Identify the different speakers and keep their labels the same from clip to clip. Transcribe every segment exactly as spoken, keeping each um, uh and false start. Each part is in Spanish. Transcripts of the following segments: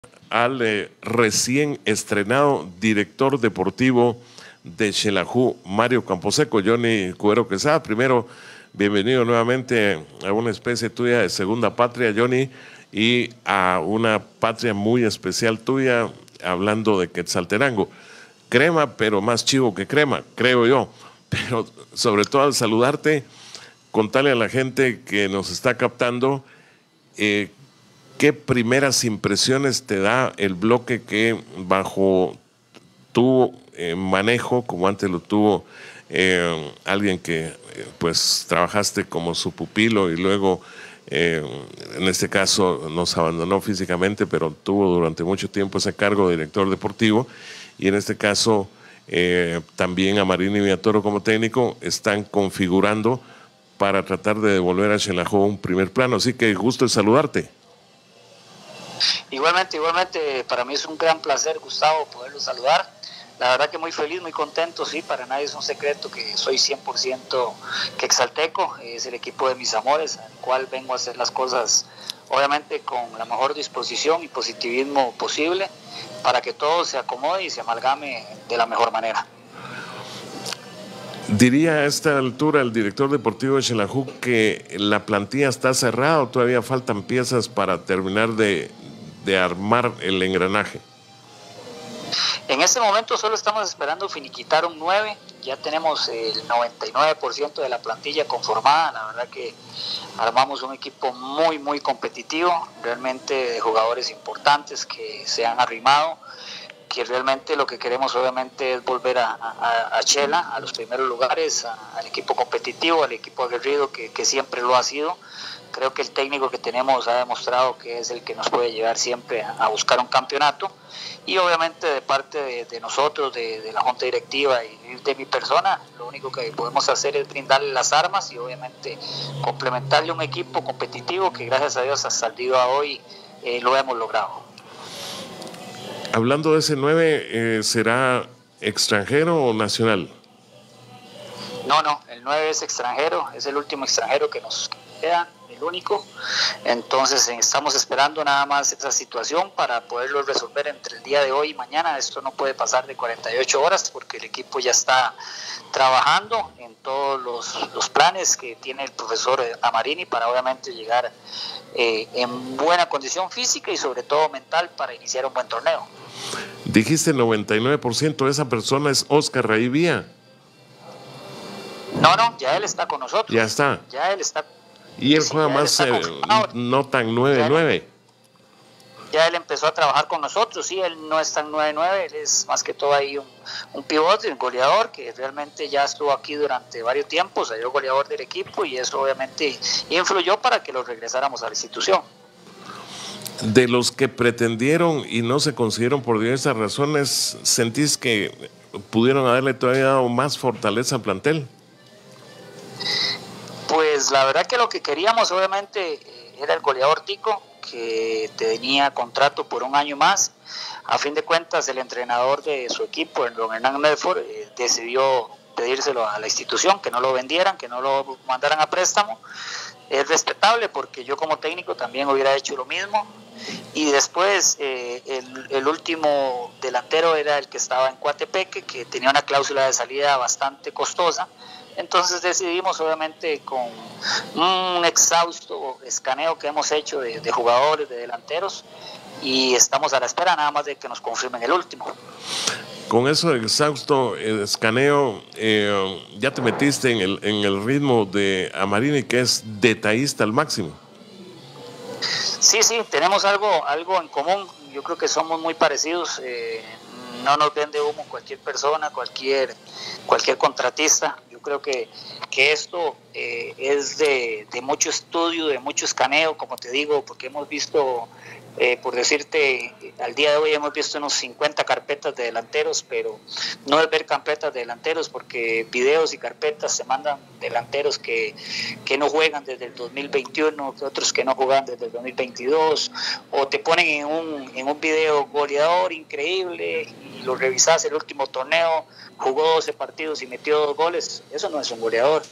Speaker 1: al eh, recién estrenado director deportivo de Xelajú, Mario Camposeco. Johnny Cuero Quesada, primero, bienvenido nuevamente a una especie tuya de segunda patria, Johnny, y a una patria muy especial tuya, hablando de Quetzaltenango. Crema, pero más chivo que crema, creo yo. Pero sobre todo al saludarte, contarle a la gente que nos está captando eh, qué primeras impresiones te da el bloque que bajo tu eh, manejo, como antes lo tuvo eh, alguien que eh, pues trabajaste como su pupilo y luego eh, en este caso nos abandonó físicamente, pero tuvo durante mucho tiempo ese cargo de director deportivo, y en este caso eh, también a Marini Villatoro como técnico están configurando para tratar de devolver a Xelajú un primer plano. Así que gusto en saludarte.
Speaker 2: Igualmente, igualmente, para mí es un gran placer, Gustavo, poderlo saludar. La verdad que muy feliz, muy contento, sí, para nadie es un secreto que soy cien por ciento quexalteco, es el equipo de mis amores, al cual vengo a hacer las cosas, obviamente, con la mejor disposición y positivismo posible, para que todo se acomode y se amalgame de la mejor manera.
Speaker 1: Diría a esta altura el director deportivo de Xelajú que la plantilla está cerrada o todavía faltan piezas para terminar de, de armar el engranaje.
Speaker 2: En este momento solo estamos esperando finiquitar un nueve, ya tenemos el noventa y nueve por ciento de la plantilla conformada. La verdad que armamos un equipo muy muy competitivo, realmente de jugadores importantes que se han arrimado, que realmente lo que queremos obviamente es volver a, a, a Chela, a los primeros lugares, a, al equipo competitivo, al equipo aguerrido que, que siempre lo ha sido. Creo que el técnico que tenemos ha demostrado que es el que nos puede llevar siempre a, a buscar un campeonato, y obviamente de parte de, de nosotros, de, de la junta directiva y de mi persona, lo único que podemos hacer es brindarle las armas y obviamente complementarle un equipo competitivo que gracias a Dios hasta el día de hoy eh, lo hemos logrado.
Speaker 1: Hablando de ese nueve, eh, ¿será extranjero o nacional?
Speaker 2: No, no, el nueve es extranjero, es el último extranjero que nos queda, el único. Entonces estamos esperando nada más esa situación para poderlo resolver entre el día de hoy y mañana. Esto no puede pasar de cuarenta y ocho horas porque el equipo ya está trabajando en todos los, los planes que tiene el profesor Amarini para obviamente llegar eh, en buena condición física y sobre todo mental para iniciar un buen torneo.
Speaker 1: Dijiste noventa y nueve por ciento, esa persona es Oscar Raivía.
Speaker 2: No, no, ya él está con nosotros.
Speaker 1: Ya está.
Speaker 2: Ya él está.
Speaker 1: Y él
Speaker 2: sí,
Speaker 1: juega más, eh, no tan nueve nueve.
Speaker 2: Ya él empezó a trabajar con nosotros, sí, él no es tan nueve nueve, él es más que todo ahí un, un pivote, un goleador que realmente ya estuvo aquí durante varios tiempos, salió goleador del equipo y eso obviamente influyó para que lo regresáramos a la institución.
Speaker 1: De los que pretendieron y no se consiguieron por diversas razones, ¿sentís que pudieron haberle todavía dado más fortaleza al plantel?
Speaker 2: Pues la verdad que lo que queríamos obviamente era el goleador Tico, que tenía contrato por un año más. A fin de cuentas, el entrenador de su equipo, el don Hernán Medford, eh, decidió pedírselo a la institución, que no lo vendieran, que no lo mandaran a préstamo. Es respetable porque yo como técnico también hubiera hecho lo mismo. Y después eh, el, el último delantero era el que estaba en Coatepeque, que tenía una cláusula de salida bastante costosa. Entonces decidimos obviamente con un exhausto escaneo que hemos hecho de, de jugadores, de delanteros, y estamos a la espera nada más de que nos confirmen el último.
Speaker 1: Con eso de exhausto eh, escaneo, eh, ya te metiste en el, en el ritmo de Amarini, que es detallista al máximo.
Speaker 2: Sí, sí, tenemos algo, algo en común. Yo creo que somos muy parecidos. Eh, no nos vende humo cualquier persona, cualquier, cualquier contratista. Yo creo que, que esto eh, es de, de mucho estudio, de mucho escaneo, como te digo, porque hemos visto, eh, por decirte, al día de hoy hemos visto unos cincuenta carpetas de delanteros, pero no es ver carpetas de delanteros, porque videos y carpetas se mandan delanteros que, que no juegan desde el dos mil veintiuno, que otros que no juegan desde el dos mil veintidós, o te ponen en un, en un video goleador increíble y lo revisas el último torneo, jugó doce partidos y metió dos goles. Eso no es un goleador.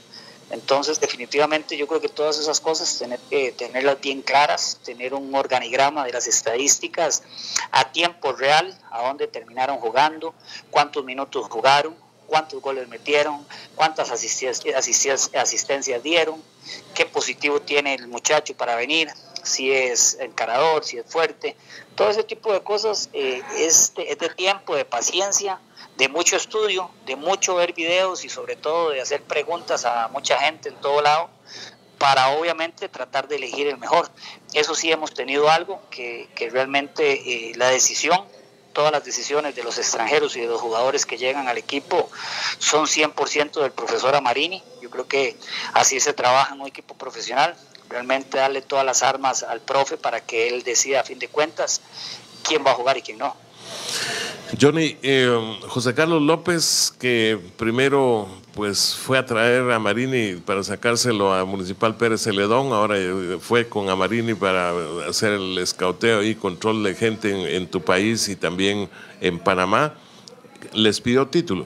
Speaker 2: Entonces, definitivamente yo creo que todas esas cosas tener que tenerlas bien claras, tener un organigrama de las estadísticas a tiempo real, a dónde terminaron jugando, cuántos minutos jugaron, cuántos goles metieron, cuántas asistencias, asistencias, asistencias dieron, qué positivo tiene el muchacho para venir, si es encarador, si es fuerte, todo ese tipo de cosas eh, es, de, es de tiempo, de paciencia, de mucho estudio, de mucho ver videos y sobre todo de hacer preguntas a mucha gente en todo lado para obviamente tratar de elegir el mejor. Eso sí, hemos tenido algo que, que realmente eh, la decisión, todas las decisiones de los extranjeros y de los jugadores que llegan al equipo son cien por ciento del profesor Amarini. Yo creo que así se trabaja en un equipo profesional, realmente darle todas las armas al profe para que él decida a fin de cuentas quién va a jugar y quién no.
Speaker 1: Johnny, eh, José Carlos López, que primero pues fue a traer a Amarini para sacárselo a Municipal Pérez Celedón, ahora fue con Amarini para hacer el escauteo y control de gente en, en tu país y también en Panamá, ¿les pidió título?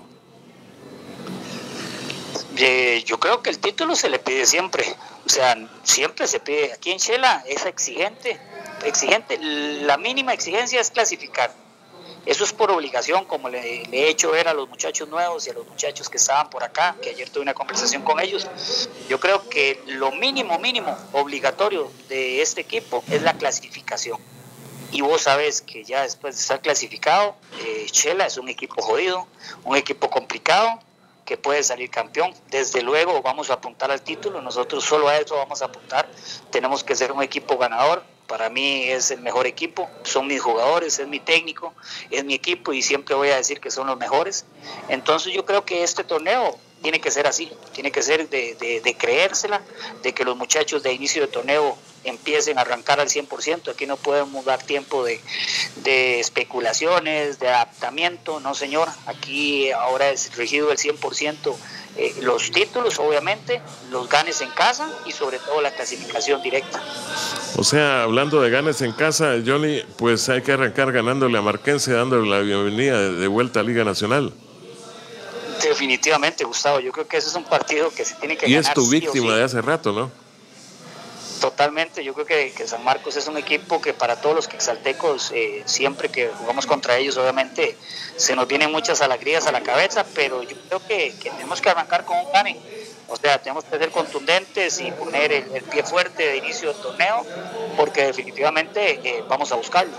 Speaker 2: Eh, yo creo que el título se le pide siempre, o sea, siempre se pide. Aquí en Shela es exigente, exigente, la mínima exigencia es clasificar. Eso es por obligación, como le, le he hecho ver a los muchachos nuevos y a los muchachos que estaban por acá, que ayer tuve una conversación con ellos. Yo creo que lo mínimo, mínimo, obligatorio de este equipo es la clasificación. Y vos sabés que ya después de estar clasificado, eh, Shela es un equipo jodido, un equipo complicado, que puede salir campeón. Desde luego vamos a apuntar al título, nosotros solo a eso vamos a apuntar. Tenemos que ser un equipo ganador. Para mí es el mejor equipo, son mis jugadores, es mi técnico, es mi equipo y siempre voy a decir que son los mejores. Entonces yo creo que este torneo tiene que ser así, tiene que ser de, de, de creérsela, de que los muchachos de inicio de torneo empiecen a arrancar al cien por ciento. Aquí no podemos dar tiempo de, de especulaciones, de adaptamiento, no señor, aquí ahora es regido el cien por ciento. Eh, los títulos, obviamente, los ganes en casa y sobre todo la clasificación directa.
Speaker 1: O sea, hablando de ganes en casa, Johnny, pues hay que arrancar ganándole a Marquense, dándole la bienvenida de, de vuelta a Liga Nacional.
Speaker 2: Definitivamente, Gustavo, yo creo que ese es un partido que se tiene que
Speaker 1: y
Speaker 2: ganar.
Speaker 1: Y es tu
Speaker 2: sí
Speaker 1: víctima
Speaker 2: sí.
Speaker 1: de hace rato, ¿no?
Speaker 2: Totalmente, yo creo que, que San Marcos es un equipo que para todos los quexaltecos, eh, siempre que jugamos contra ellos, obviamente se nos vienen muchas alegrías a la cabeza, pero yo creo que, que tenemos que arrancar con un gane. O sea, tenemos que ser contundentes y poner el, el pie fuerte de inicio del torneo, porque definitivamente eh, vamos a buscarlo.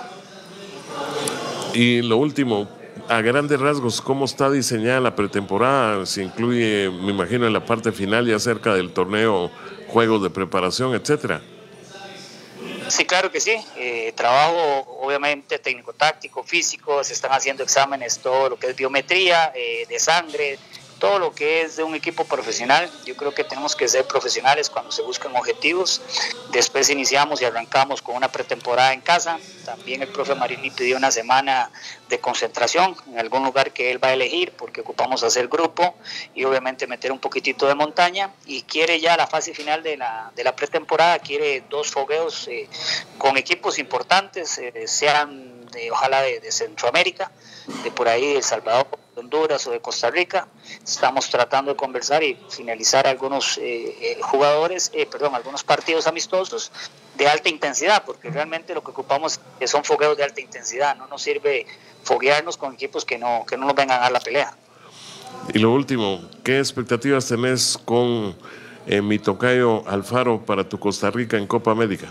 Speaker 1: Y lo último, a grandes rasgos, ¿cómo está diseñada la pretemporada? Se incluye, me imagino, en la parte final ya cerca del torneo, juegos de preparación, etcétera.
Speaker 2: Sí, claro que sí. Eh, trabajo, obviamente, técnico-táctico, físico, se están haciendo exámenes, todo lo que es biometría, eh, de sangre, todo lo que es de un equipo profesional. Yo creo que tenemos que ser profesionales cuando se buscan objetivos. Después iniciamos y arrancamos con una pretemporada en casa. También el profe Marini pidió una semana de concentración en algún lugar que él va a elegir, porque ocupamos hacer grupo y obviamente meter un poquitito de montaña. Y quiere ya la fase final de la, de la pretemporada, quiere dos fogueos eh, con equipos importantes, eh, sean de, ojalá de, de Centroamérica, de por ahí de El Salvador, de Honduras o de Costa Rica. Estamos tratando de conversar y finalizar algunos eh, eh, jugadores, eh, perdón, algunos partidos amistosos de alta intensidad, porque realmente lo que ocupamos son fogueos de alta intensidad. No nos sirve foguearnos con equipos que no, que no nos vengan a dar la pelea.
Speaker 1: Y lo último, ¿qué expectativas tenés con eh, mi tocayo Alfaro para tu Costa Rica en Copa América?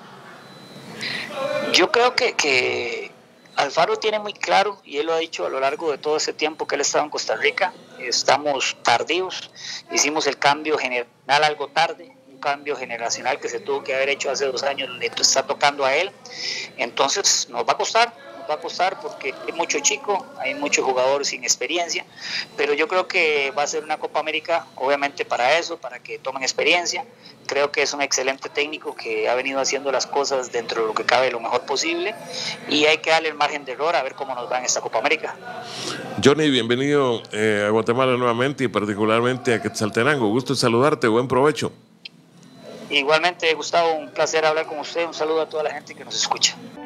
Speaker 2: Yo creo que, que Alfaro tiene muy claro, y él lo ha dicho a lo largo de todo ese tiempo que él estaba en Costa Rica, estamos tardíos, hicimos el cambio general algo tarde, un cambio generacional que se tuvo que haber hecho hace dos años, le está tocando a él, entonces nos va a costar, nos va a costar porque hay mucho chico, hay muchos jugadores sin experiencia, pero yo creo que va a ser una Copa América, obviamente para eso, para que tomen experiencia. Creo que es un excelente técnico que ha venido haciendo las cosas dentro de lo que cabe lo mejor posible y hay que darle el margen de error a ver cómo nos va en esta Copa América.
Speaker 1: Johnny, bienvenido eh, a Guatemala nuevamente y particularmente a Quetzaltenango. Gusto en saludarte, buen provecho.
Speaker 2: Igualmente, Gustavo, un placer hablar con usted, un saludo a toda la gente que nos escucha.